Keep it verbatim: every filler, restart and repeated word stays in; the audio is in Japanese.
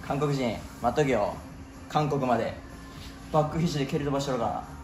韓国人待っとけよ。韓国までバック肘で蹴り飛ばしとるから。